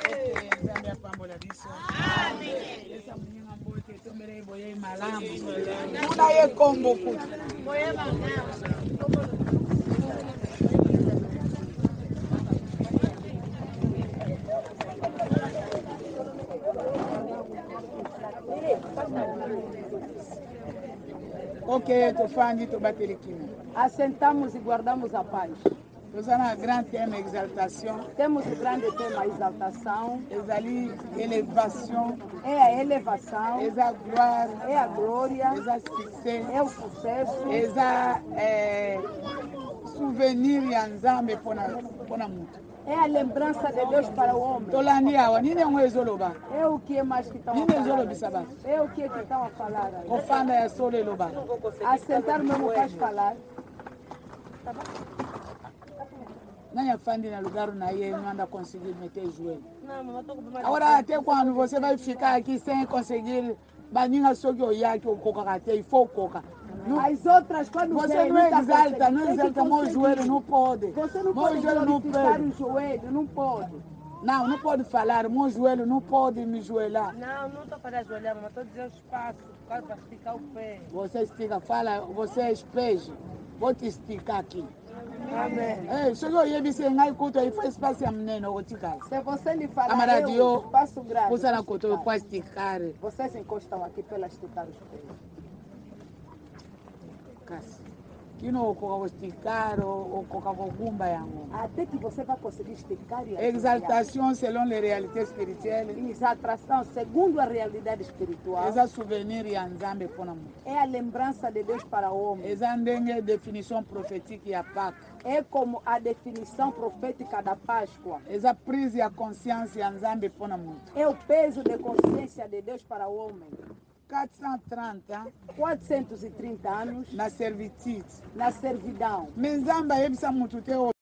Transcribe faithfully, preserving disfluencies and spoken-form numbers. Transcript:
Ok, tu fandi tu bateliquinho. Assentamos e guardamos a paz. Nós temos um grande tema exaltação. Temos o grande tema exaltação. Exali elevação. É a elevação. Exa glória. É a glória. Exa sucesso. É o sucesso. Exa é, souvenir ya nzambe pona pona mutu. É a lembrança de Deus para o homem. Tolani awa nini yango ezoloba. É o que mais que estão a Nini falar. ezolobisa ba. É o que que estão a falar. Ofanda ya solo eloba. Assentar mesmo faz falar. Nani afandi na lugar na yeye não anda conseguir meter joelho. Agora até quando você vai ficar aqui sem conseguir baninha só que olhar que o coca até e for coca. As outras quando você vem, não tá exalta, não tem que exalta, meu joelho não pode. Você não meu pode joelho não glorificar pode. o joelho, não pode. Não, não pode falar, meu joelho não pode me joelhar. Não, não estou para ajoelhar, mas estou dizendo espaço, quase para esticar o pé. Você estica, fala, você espeje. Vou te esticar aqui. Amém. Ei, se eu ia me ensinar culto aí faz espaço a menina, eu te caso. Se você lhe falar, Camarada, eu passo grave. Você na cultura pode esticar. Vocês encostam aqui pela esticar os pés. Cássio. Que não vou esticar ou colocar gumba yango. Até que você vai conseguir esticar e exaltação selon les réalités spirituelles. Exaltação segundo a realidade espiritual. Essa souvenir ya nzambe pona mutu. É a lembrança de Deus para o homem. Essa ndenge definição profética ya Pâques. É como a definição profética da Páscoa. Essa prise ya consciência ya nzambe pona mutu. É o peso de consciência de Deus para o homem. quatrocentos e trinta anos na servitude, na servidão. Mas nzambe ayebisa mutu te